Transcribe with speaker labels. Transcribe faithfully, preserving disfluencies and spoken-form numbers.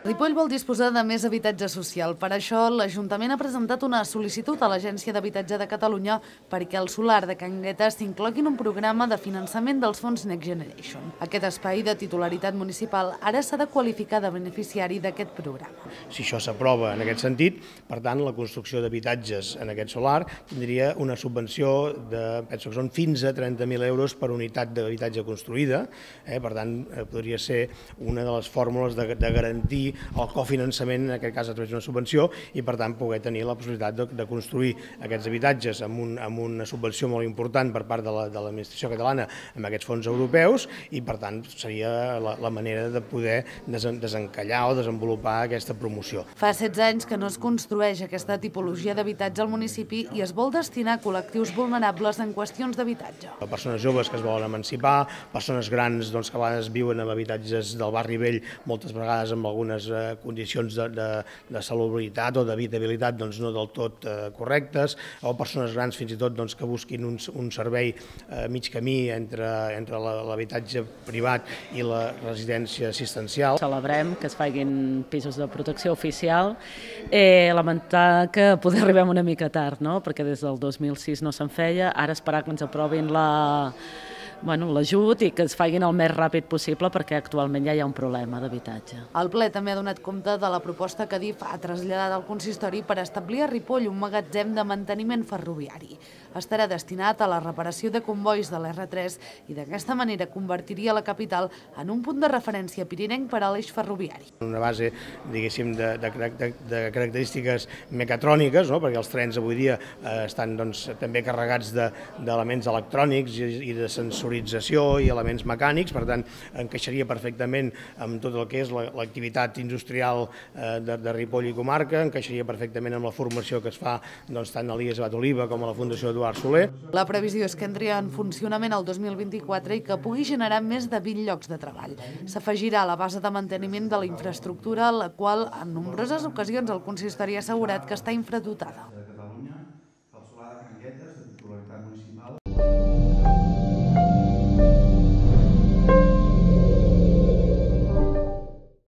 Speaker 1: Ripoll vol disposar de més habitatge social. Per això, l'Ajuntament ha presentat una sol·licitud a l'Agència d'Habitatge de Catalunya perquè el solar de Can Guetes s'inclogui en un programa de finançament dels fons Next Generation. Aquest espai de titularitat municipal ara s'ha de qualificar de beneficiari d'aquest programa.
Speaker 2: Si això s'aprova en aquest sentit, per tant, la construcció d'habitatges en aquest solar tindria una subvenció de, penso que són fins a trenta mil euros per unitat d'habitatge construïda. Eh? Per tant, podria ser una de les fórmules de, de garantir el cofinançament, en aquest cas a través d'una subvenció, i per tant poder tenir la possibilitat de, de construir aquests habitatges amb, un, amb una subvenció molt important per part de l'administració la, catalana amb aquests fons europeus, i per tant seria la, la manera de poder desen, desencallar o desenvolupar aquesta promoció.
Speaker 1: Fa setze anys que no es construeix aquesta tipologia d'habitatge al municipi i es vol destinar a col·lectius vulnerables en qüestions d'habitatge.
Speaker 2: Persones joves que es volen emancipar, persones grans doncs, que a vegades viuen en habitatges del barri vell, moltes vegades amb algunes condicions de, de, de salubritat o d'habitabilitat doncs, no del tot eh, correctes, o persones grans fins i tot doncs, que busquin un, un servei eh, mig camí entre, entre l'habitatge privat i la residència assistencial.
Speaker 3: Celebrem que es facin pisos de protecció oficial. Eh, lamentar que poder arribem una mica tard, no? Perquè des del dos mil sis no se'n feia, ara esperar que ens aprovin la Bueno, l'ajut i que es facin el més ràpid possible perquè actualment ja hi ha un problema d'habitatge.
Speaker 1: El ple també ha donat compte de la proposta que DIF ha traslladat al consistori per establir a Ripoll un magatzem de manteniment ferroviari. Estarà destinat a la reparació de convois de l'erre tres i d'aquesta manera convertiria la capital en un punt de referència pirinenc per a l'eix ferroviari.
Speaker 2: Una base, diguéssim, de, de, de, de característiques mecatròniques, no? Perquè els trens avui dia eh, estan doncs, també carregats d'elements electrònics i, i de sensors i elements mecànics, per tant, encaixaria perfectament amb tot el que és l'activitat industrial de, de Ripoll i comarca, encaixaria perfectament amb la formació que es fa doncs, tant a l'I E S Abat Oliva com a la Fundació Eduard Soler.
Speaker 1: La previsió és que entri en funcionament el dos mil vint-i-quatre i que pugui generar més de vint llocs de treball. S'afegirà a la base de manteniment de la infraestructura, la qual en nombroses ocasions el consistori ha assegurat que està infradotada.
Speaker 4: De Catalunya, el solar de Can Guetes, de titularitat municipal,